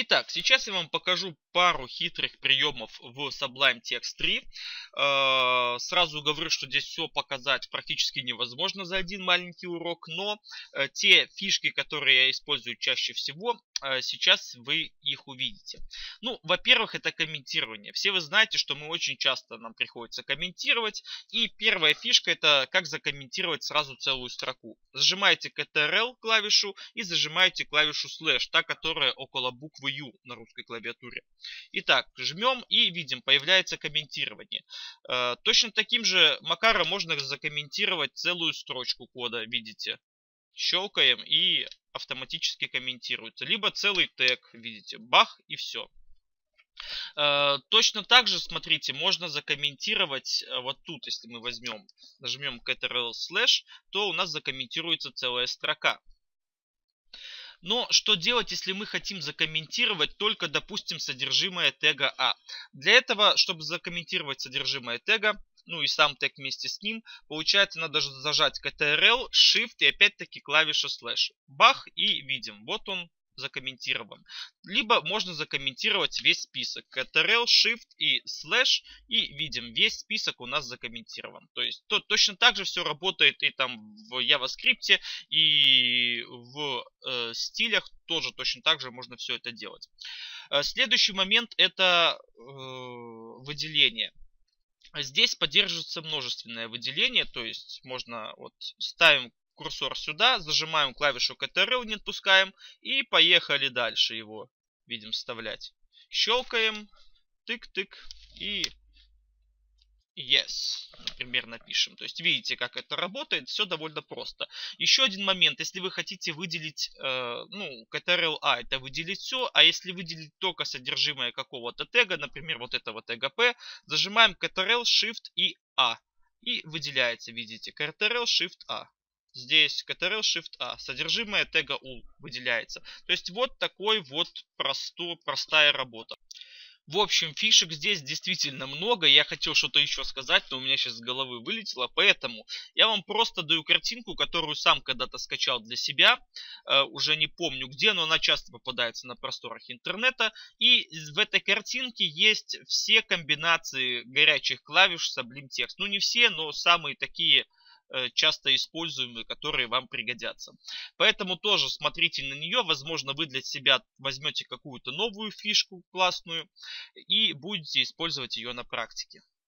Итак, сейчас я вам покажу пару хитрых приемов в Sublime Text 3. Сразу говорю, что здесь все показать практически невозможно за один маленький урок, но те фишки, которые я использую чаще всего, сейчас вы их увидите. Ну, во-первых, это комментирование. Все вы знаете, что мы очень часто нам приходится комментировать. И первая фишка — это как закомментировать сразу целую строку. Зажимаете Ctrl клавишу и зажимаете клавишу Slash, та, которая около буквы U на русской клавиатуре. Итак, жмем и видим, появляется комментирование. Точно таким же макаром можно закомментировать целую строчку кода, видите. Щелкаем и автоматически комментируется. Либо целый тег, видите, бах и все. Точно так же, смотрите, можно закомментировать вот тут, если мы нажмем Ctrl Slash, то у нас закомментируется целая строка. Но что делать, если мы хотим закомментировать только, допустим, содержимое тега А? Для этого, чтобы закомментировать содержимое тега, ну и сам тег вместе с ним, получается, надо зажать Ctrl, Shift и опять-таки клавиша Slash. Бах, и видим, вот он закомментирован. Либо можно закомментировать весь список. Ctrl, Shift и Slash, и видим, весь список у нас закомментирован. То есть точно так же все работает и там в JavaScript, и в стилях тоже точно так же можно все это делать. Следующий момент — это выделение. Здесь поддерживается множественное выделение, то есть можно ставим курсор сюда, зажимаем клавишу Ctrl, не отпускаем, и поехали дальше его, видим, вставлять. Щелкаем, тык-тык и yes, например, напишем. То есть видите, как это работает, все довольно просто. Еще один момент, если вы хотите выделить, Ctrl-A, это выделить все, а если выделить только содержимое какого-то тега, например, вот этого тега P, зажимаем Ctrl, Shift и A. И выделяется, видите, Ctrl, Shift, A. Здесь Ctrl, Shift, A. Содержимое тега U выделяется. То есть вот такой вот простая работа. В общем, фишек здесь действительно много. Я хотел что-то еще сказать, но у меня сейчас с головы вылетело. Поэтому я вам просто даю картинку, которую сам когда-то скачал для себя. Уже не помню где, но она часто попадается на просторах интернета. И в этой картинке есть все комбинации горячих клавиш Sublime Text. Ну не все, но самые такие часто используемые, которые вам пригодятся. Поэтому тоже смотрите на нее. Возможно, вы для себя возьмете какую-то новую фишку классную и будете использовать ее на практике.